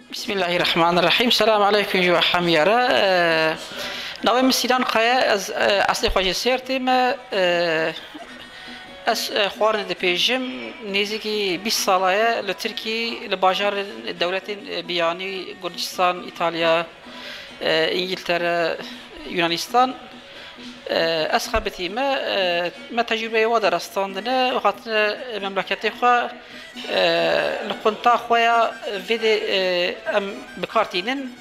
بسم الله الرحمن الرحيم. السلام عليكم جوا حميرة. نوع مسيران قايا از اصل خواجه سيرتي ما اس خوارن دي بيجم نيزكي 20 سالايا لتركي لباجار الدولة بياني غورجستان ايطاليا انجلترا يونانستان اسخبتي ما تجربه ودر استاندنا وخاطر مملكتي خو لقنطا خويا فيدي ام بكارتينن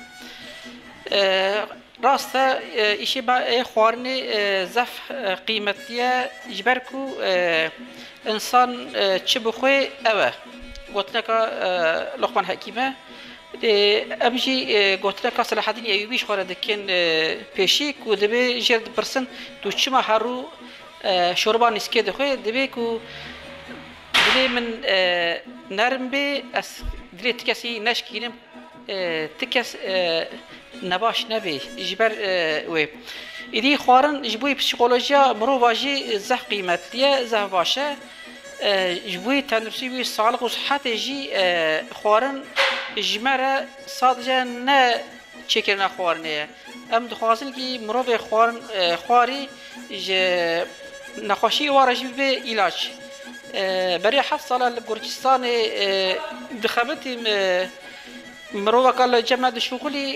راستا إشي با خوارني زف قيمتية جبركو إنسان تشبخوي أوه قلت لك لقمان حكيمة أمجي قلت لك صلاح الدين أيوبيش خوارا دكين بيشيك ودبي جرد برسن تو تشما هارو شوربان اسكي دخوي دبي كو دبي من نرم بي دبي تكسي نشكينم تكس نباش نبي جبر وي إذا خوارن جبوي بسيكولوجيا مروواجي زح قيمتية زح باشا جبوي تنفسي صالح وصحة جي خوارن جمرة صادجة نا تشكرنا خوارنية أم دخوازن كي مروي خوارن خواري ج نخوشي وارج بعلاج بري حفصة للغورجستان دخبتي مروه قال جمع الشغلي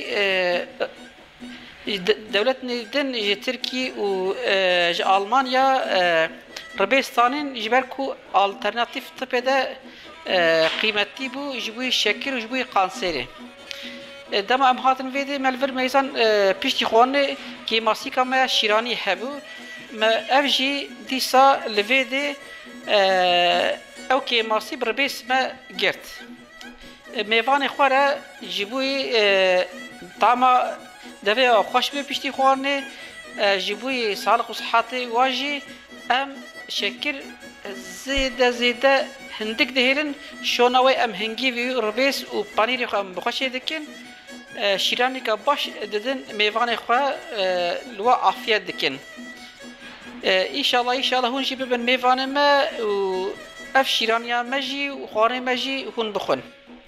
دولتنا دن تركي و ألمانيا ربيستانين جبركو alternatif تبدا قيمتي بو جبوي شكر وجبوي قانسيري دما ام هاتن فيدي مالفر ميزان بيشتي خواني كي ماسيكا ما شيراني هبو ما افجي ديسا لفيدي او كي ماسي بربيس ما جرت میوان خواره جبوی طعم دفعه خوش به پیشتی خوارنه جبوی سالق و صحتی واجی ام شکر زیده هندک دهیرن شونوی ام هنگی وی ربیس و پانیری خو ام بخوشه دکن شیرانی که باش ددن میوان خواه لوا عافیت دکن ایشالله هون جی ببن میوان ما و اف شیرانیا مجی و خواره مجی هون بخون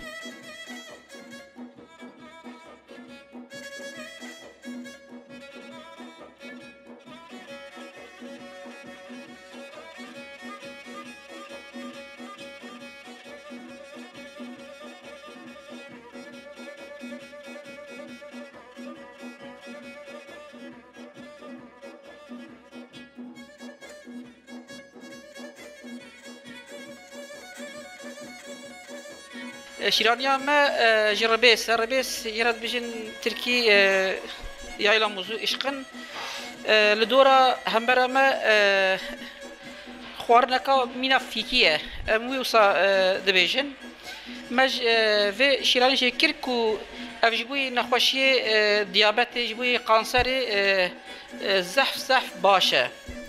شيرانيا ما ربيس يرد بجن تركي يعيلا موزو إشقن لدورة همبرا ما خوارنكا مينا فيكية مويوسا دبيجن مج في شيراني شكر كو أفجبوي نخوشي ديابت جبوي قانسري زحف باشا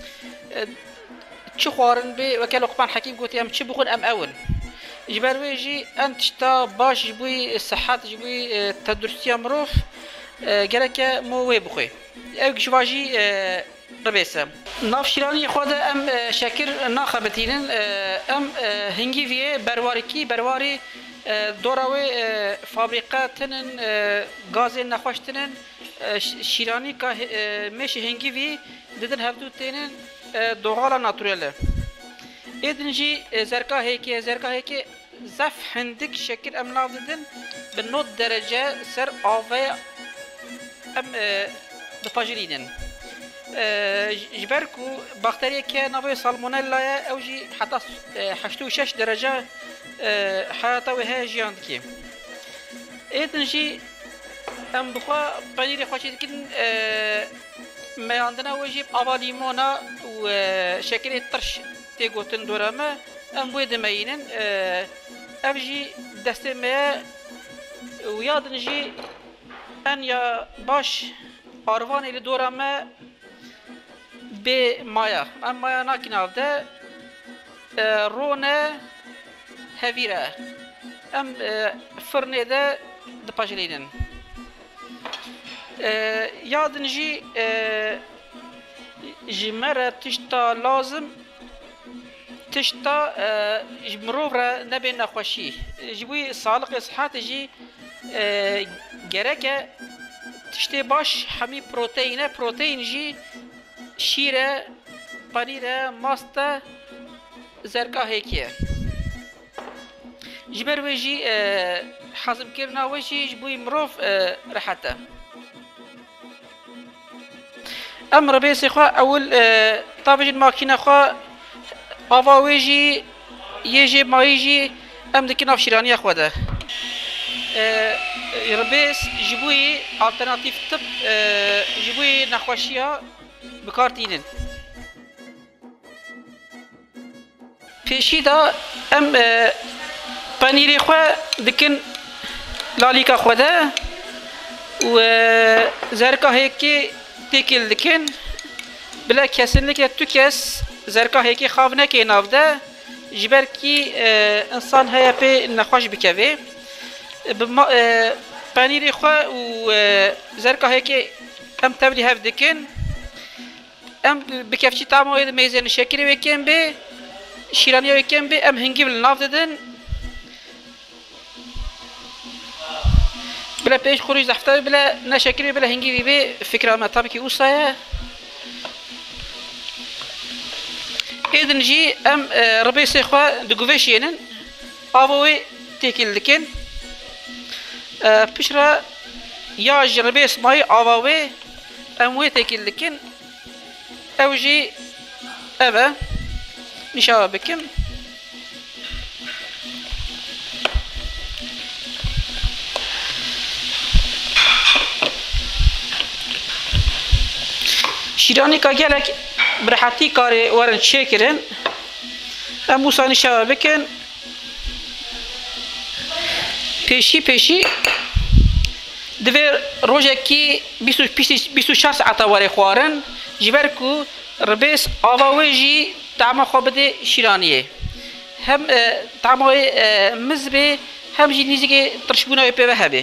چه خوارن بي وكال لقمان حكيم قلت ام چه بخون ام اول جبرويجي انت شتا باش جبوي الصحات جبوي تدرسي مروف جالك مو ويبخوي او جواجي ربيسه ناف شيراني خواده ام شاكر ناخبتينن ام هنگي في برواري دوراوي فابريقاتن غاز نخوشتنن شيراني كا مش هنگي في ددن هفتو تنن دوغالا ناتوريل إدنجي زرقا هيكي زف هندك شكل أملاق ددن بالنوت درجة سر آوه أم دفاجرينن جبركو باكتيريا كي نبي سالمونيلا أو جي حتى 86 درجة حياته وهي جياندكي إدنجي أم بخوا بنيري خوشي دكين ما عندنا وجيب أبا ليمونا وشكل الطرش تيغوتن دوراما ام بويد ماينن افجي دستمه ويادنجي ان يا باش اروان الى دوراما بمايا ام مايا ناكينافده رونا هافيرا ام فرنيده دباجلينن يادنجي جمرة تشتا لازم تشتا مروفرا نبي نخوشي جبوي صالق صحات جي gereke tiştê baş hemî protein jî şîre, panîre, masta, zergahekî ye. Ji ber wê jî hezimkirina wê jî ji bo mirov rehet e. Em rebêsê xwe ewil dabêjin makîna xwe ava wê jî yê jê mayî jî em dikin nav şîraniya xwe de. Rebês ji bo yê alternatîv tip ji bo yê nexweşiya bikar tînin. Pêşî da em panîrê xwe dikin lalîka xwe de û zergahekê têkil dikin. Bila kesinlikle tu kes zergahekê xav neke nav de ji ber kî insan heye pê nexweş bikeve. Panîrê xwe û zergahekê em tevlî hev dikin. Em bi kevçî tama wê mêzên şekirê wê kêm bê, şîraniya wê kêm bê em hingîv li nav didin. Bila pêş xurî zehfta bila ne şekirê bila hingîvî bê fikra me tabii ki wisa ye. Êdin jî em rebêsê xwe diguvêşînin, ava wê têkil dikin. Piştre ya ji rebês mayî ava wê em wê têkil dikin. Ew jî ev e. Nîşava bikim. Şîranîka gelek bi rehetî karê werin çêkirin. Em wisa nîşava bikin. Pêşî divê rojekî 24 saeta werê xwarin ji ber ku rebês ava wê jî tema xwe bide şîraniyê. Hem tema wê miz bê hem jî nîzikê tirşbûna wê pê ve hebe.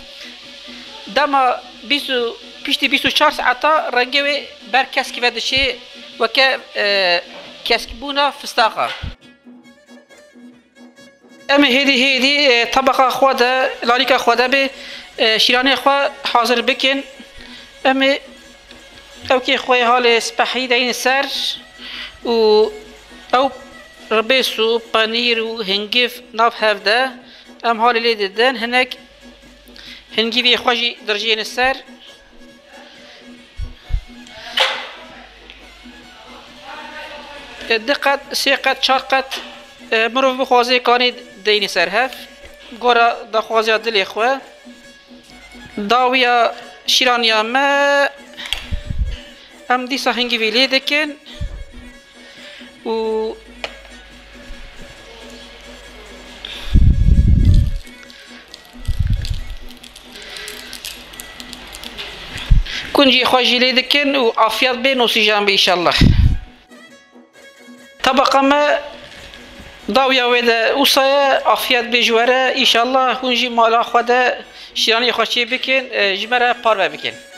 Dema piştî 24 saeta rengê wê ber keskî ve diçe weke keskbûna fistaxa. Em hêdî tebeqa xwe de lalîka xwe de bê şîraniyê xwe hazir bikin. Em ê evkê xwe halê spehî deyîn ser û ew rebês û panîr û hingîv nav hev de em halê lê didin. Hinek hingîvê xwe jî dirjiyên ser. Di qet, sê qet, çar qet mirov bixwaze kanê deyînê ser hev. Gora daxwaziya dilê xwe. Dawiya şîraniya me em dîsa hingîvê lê dikin û kuncî xwe jî lê dikin û afiyet bê nûsîjan bê înşallah. Tebeqa me dawiya wê de wisa ye afiyet bê ji were înşallah hûn jî mala xwe de şîraniyê xwe çê bikin ji me re parve bikin.